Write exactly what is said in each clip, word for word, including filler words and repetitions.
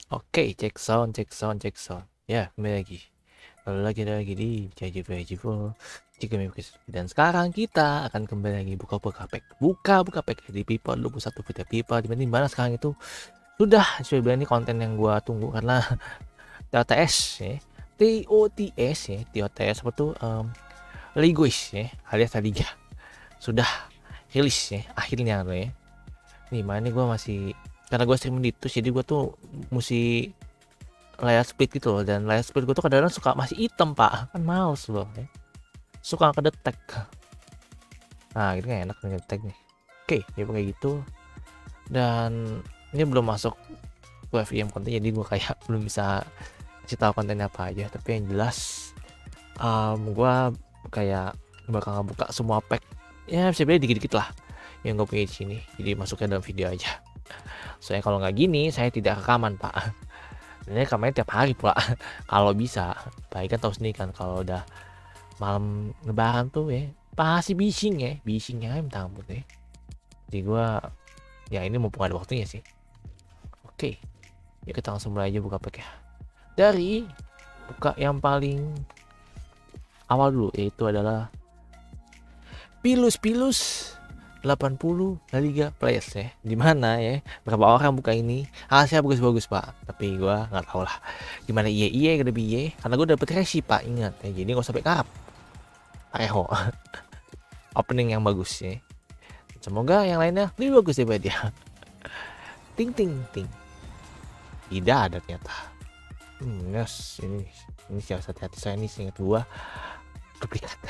Oke, cek sound, cek sound, cek sound. Ya, kembali lagi. Lalu lagi lagi di J J V J V jika dan sekarang kita akan kembali lagi buka-buka pack. Buka-buka pack di Pipa dua puluh satu Vita Pipa di mana sekarang itu sudah sebenarnya ini konten yang gua tunggu karena T O T S ya. T O T S ya, T O T S apa tuh um, Legois ya, alias Liga. Sudah rilis ya akhirnya tuh ya. Nih, mana nih gua masih karena gue streaming di Twitch jadi gue tuh mesti layar speed gitu loh, dan layar speed gue tuh kadang-kadang suka masih hitam pak, kan males loh ya. Suka kedetek. Nah gitu kan enak ngedetek nih. Oke ya kayak gitu, dan ini belum masuk F I M konten jadi gue kayak belum bisa kasih tahu kontennya apa aja, tapi yang jelas um, gue kayak bakal ngebuka semua pack ya, bisa beli dikit-dikit lah yang gue punya di sini, jadi masuknya dalam video aja. Soalnya kalau nggak gini saya tidak rekaman pak. Ini rekamannya tiap hari pula kalau bisa. Baik kan tahu sendiri kan kalau udah malam lebaran tuh ya pasti bising ya, bisingnya minta ampun ya. Jadi gua ya ini mumpung ada waktunya sih. Oke, ya kita langsung mulai aja buka pack ya. Dari buka yang paling awal dulu, yaitu adalah Pilus-Pilus delapan puluh La Liga Players ya. Dimana ya berapa orang buka ini hasilnya bagus-bagus pak, tapi gua nggak tahu lah gimana. Iye iye gede biye karena gue dapet resi pak, ingat ya, jadi nggak sampai karap Pareho. Opening yang bagus ya, semoga yang lainnya lebih bagus daripada dia. Ting ting ting, tidak ada ternyata. hmm, yes, ini ini harus hati-hati, saya ini ingat gua duplikat.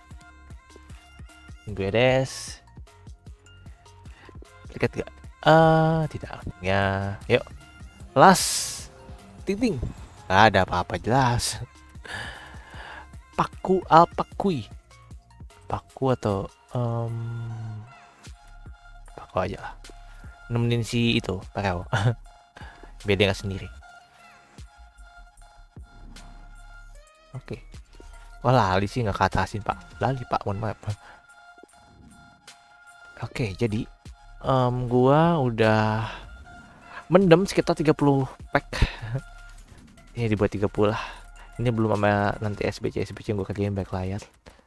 Beres dekat gak? Ah, tidak. Ya, yuk. Last. Ting ting. Gak ada apa-apa jelas. Paku alpakui. Paku atau um, Paku aja lah. Nemenin si itu, Pareo. Biar dia gak sendiri. Oke. Wah, lali sih nggak katasin pak. Lali pak, mohon maaf. Oke, jadi um, gua udah mendem sekitar tiga puluh pack. Ini dibuat tiga puluh lah. Ini belum sama nanti S B C S B C yang gue kerjain back layar.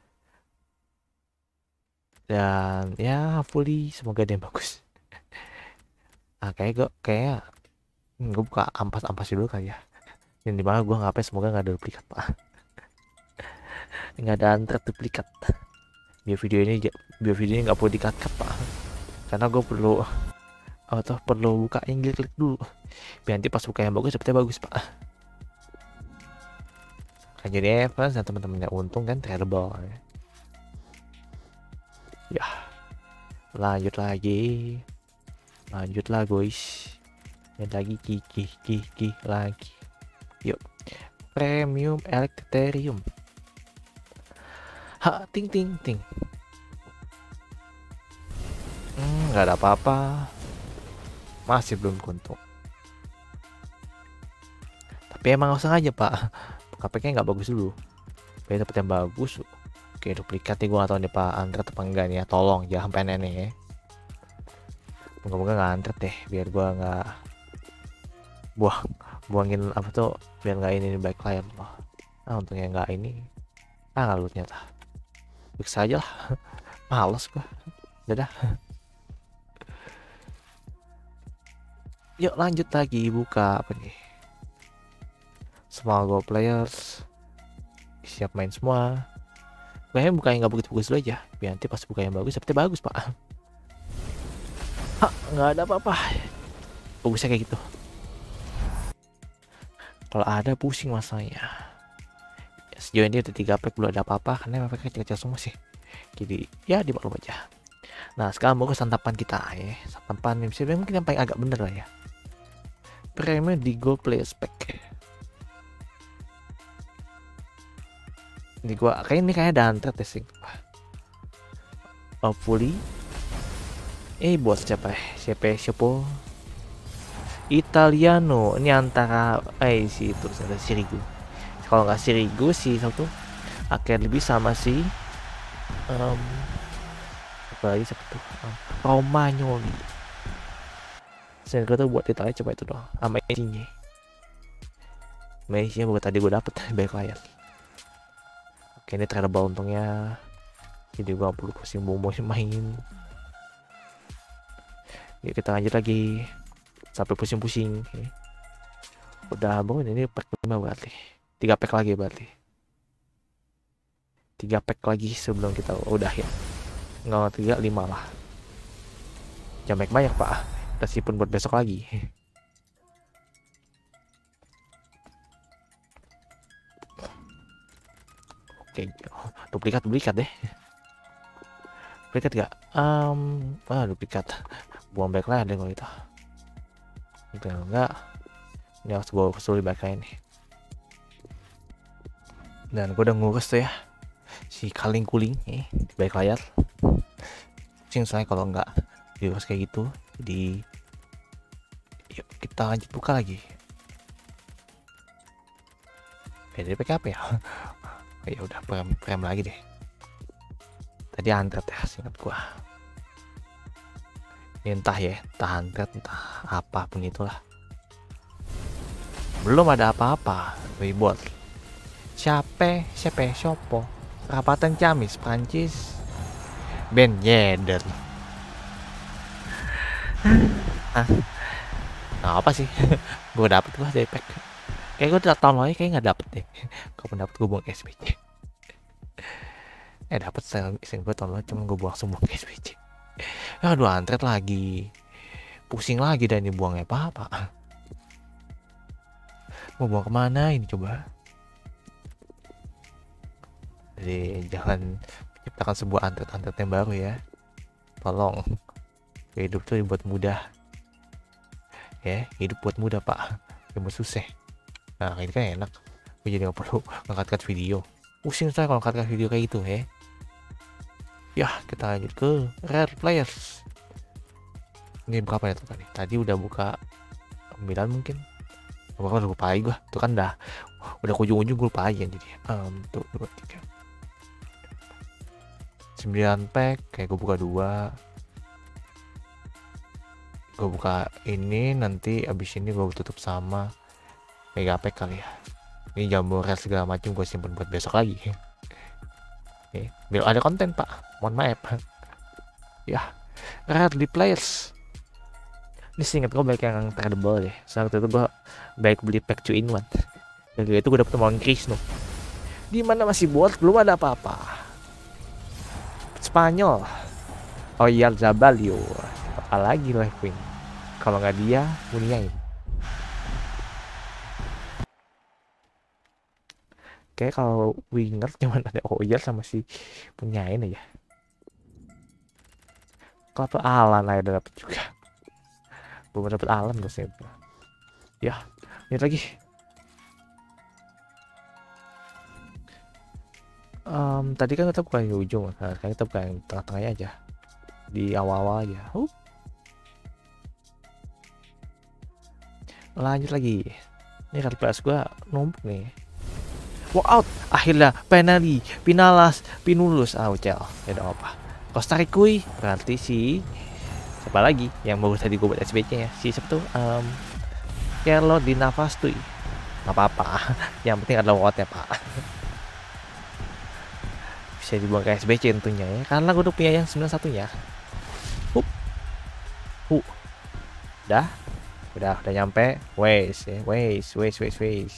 Dan ya fully semoga dia bagus. Ah kayak gue kayak gue buka ampas-ampas dulu kali ya. Yang dimana gue ngapain, semoga nggak ada duplikat pak. Nggak ada antret duplikat. Biar video ini biar video ini nggak perlu dikat-kat pak. Karena gue perlu oh toh perlu buka yang klik dulu. Biar nanti pas buka yang bagus sepertinya bagus pak. Kan jadi Evans dan teman-temannya untung kan terrible ya. Ya lanjut lagi, lanjut lah guys, dan lagi kiki kiki lagi. Yuk, premium electrium. Ha ting ting ting. Hmm, nggak ada apa-apa, masih belum kuntung. Tapi emang nggak sengaja pak, K P K nggak bagus dulu. Biar dapet yang bagus. Oke, duplikat nih, gue gak tau nih pak antret apa enggak nih ya, tolong jangan sampai nenek ya. Moga-moga nggak antret deh, biar gue nggak buang buangin apa tuh, biar nggak ini nih back layar loh. Ah untungnya nggak ini, ah nggak lu ternyata. Fix aja lah, males gue. Dadah. Yuk lanjut lagi, buka apa nih? Small Go Players, siap main semua. Kayaknya buka yang nggak bagus-bagus dulu aja, biar nanti pas buka yang bagus seperti bagus pak. Hah, nggak ada apa-apa, bagusnya kayak gitu. Kalau ada pusing masanya. Ya, sejauh ini udah tiga pack belum ada apa-apa karena pack kecil-kecil semua sih. Jadi ya dimaklum aja. Nah sekarang mau ke santapan kita ya, santapan yang bisa mungkin yang paling agak bener lah ya. Premium di Gold Players Pack. Ini gua kayak ini kayak ada antret sih. Hopefully. Eh buat siapa? Siapa? Siapa? Italiano. Ini antara eh si itu ada Sirigu. Kalau nggak Sirigu sih satu akan lebih sama si um, apa lagi satu um, Romagnoli. Saya kira tuh buat Italia coba itu doang sama Insigne. Maze-nya baru tadi gue dapet baik layar. Oke, ini tradable untungnya. Jadi gue gak perlu pusing bomo main. Yuk kita lanjut lagi sampai pusing-pusing. Udah bangun ini pack lima berarti. Tiga pack lagi berarti. Tiga pack lagi sebelum kita oh, udah ya. Enggak tiga lima lah. Jangan banyak pak. Kita simpen buat besok lagi. Oke, duplikat duplikat deh. Duplikat gak? Um, ah duplikat. Buang back lah deh kalau itu. Itu enggak. Ini harus gue kesuli back nih. Dan gue udah ngurus tuh ya si kaling kuling eh di balik layar. Pusing soalnya kalau enggak diurus kayak gitu. Jadi yuk kita lanjut buka lagi. Eh dari P K P ya. Ya udah prem prem lagi deh. Tadi antret ya singkat gua. Entah ya, entah antret entah apapun itulah. Belum ada apa-apa. Ribut. Siapa? Siapa? Sopo? Rapatan Ciamis, Prancis. Ben Yedder. Hah? Nah, apa sih? Gue dapet gua dari pack. Kayak gue udah tahun lalu kayak nggak dapet deh. Kalau dapet gue buang S B C. Eh dapet saya gue tahun lalu cuma gue buang semua ke S B C. Aduh antret lagi. Pusing lagi dan ini buangnya apa-apa. Mau buang kemana ini coba? Jadi jangan menciptakan sebuah antret-antret yang baru ya. Tolong. Hidup tuh dibuat mudah. Ya, hidup buat mudah pak. Yang susah. Nah ini kan enak. Gue jadi gak perlu ngangkat video. Pusing saya kalau ngangkat video kayak gitu ya. Ya kita lanjut ke rare players. Ini berapa ya tuh tadi? Tadi udah buka sembilan mungkin. Berapa udah lupa aja gue. Tuh kan dah udah ujung-ujung gue lupa aja jadi. Um, tuh dua tiga sembilan pack. Kayak gue buka dua. Gue buka ini nanti abis ini gue tutup sama mega pack kali ya. Ini jambu rare segala macam gue simpen buat besok lagi. Oke, biar ada konten pak. Mohon maaf. Ya, rare di players. Ini seinget gue baik yang tradable deh. Saat itu gue baik beli pack two in one. Dan itu gue dapet Mount Krishno. Di mana masih buat belum ada apa-apa. Spanyol. Oh iya Zabalio. Apalagi lah Queen. Kalau nggak dia, Muniain. Kayak kalau winger cuman ada Oyer sama si Muniain aja. Kalau tuh Alan aja dapet juga. Belum dapet Alan gue sih. Ya, ini lagi. Um, tadi kan kita bukan di ujung, nah, kan kita bukan yang tengah-tengahnya aja. Di awal-awal aja. Uh. Lanjut lagi. Ini kartu plus gue numpuk nih. Walk out. Akhirnya penalti, Pinalas, Pinulus. Ah, ucel. Ya udah apa. Costa Rica berarti si siapa lagi yang baru tadi gue buat S B C nya si siapa tuh? Um, Carlo di nafas tuh. Gak apa-apa. Yang penting ada walk out ya, Pak. Bisa dibuang ke S B C tentunya ya. Karena gue udah punya yang sembilan puluh satu nya. Hup. Hu. Udah. Udah, udah nyampe. Wes, ya. Wes, wes, wes, wes.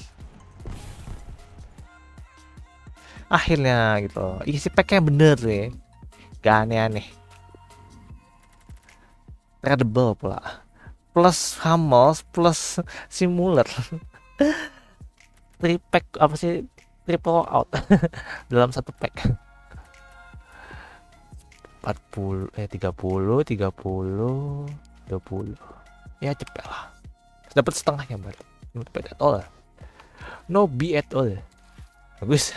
Akhirnya gitu. Isi packnya bener tuh ya. Gak aneh-aneh. Tradable pula. Plus Hummels, plus Simuler. Three pack apa sih? Triple out dalam satu pack. empat puluh eh tiga puluh, tiga puluh, dua puluh. Ya cepet lah. Dapat setengahnya baru. No bad at all. No be at all. Bagus.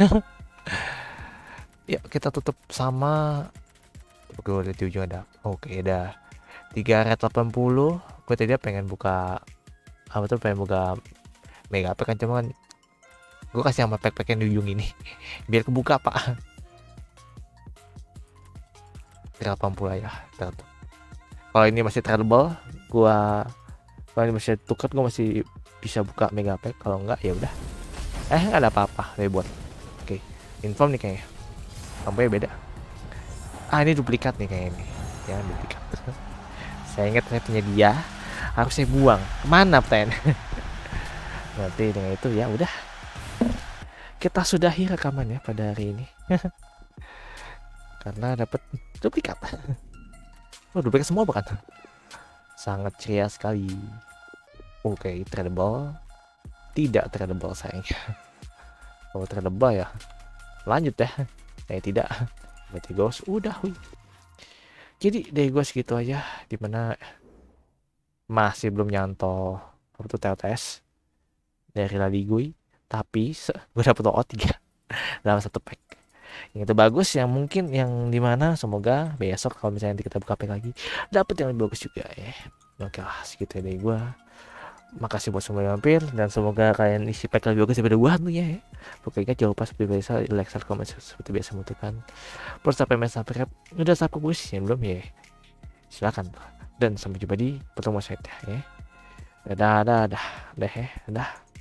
Ya kita tutup sama oke udah di ujung ada. Oke dah tiga red delapan puluh. Gue tadi pengen buka apa tuh pengen buka mega pack kan cuma kan gue kasih sama pack-pack yang di ujung ini biar kebuka pak. delapan puluh ya. Kalau ini masih tradable gua kalau ini masih tuker gue masih bisa buka mega pack. Kalau enggak ya udah Eh nggak ada apa-apa reboot. Oke, inform nih kayaknya. Tampaknya beda. Ah ini duplikat nih kayaknya nih. Ya duplikat. Saya ingat saya punya dia, harus saya buang. Kemana pertanyaan? Nanti dengan itu ya udah. Kita sudahi rekaman ya pada hari ini. Karena dapat duplikat. Oh duplikat semua bukan? Sangat ceria sekali. Oke, okay, tradable. Tidak tradable sayangnya. Kalau tradable ya lanjut ya. Eh tidak. Berarti ghost udah hui. Jadi dari gue segitu aja, dimana masih belum nyantol apa tuh T L T S dari Laligui, tapi gue dapet O tiga dalam satu pack. Yang itu bagus, yang mungkin yang dimana semoga besok kalau misalnya kita buka pack lagi dapet yang lebih bagus juga ya. Oke lah segitu dari gue. Makasih buat semua yang mampir dan semoga kalian isi pack lebih bagus daripada gua tentunya ya. Pokoknya jangan lupa seperti biasa like, share, komen seperti biasa membutuhkan. Terus sampai main subscribe udah subscribe yang belum ya. Silakan. Dan sampai jumpa di pertemuan selanjutnya ya. Dadah, dadah, dadah, dadah.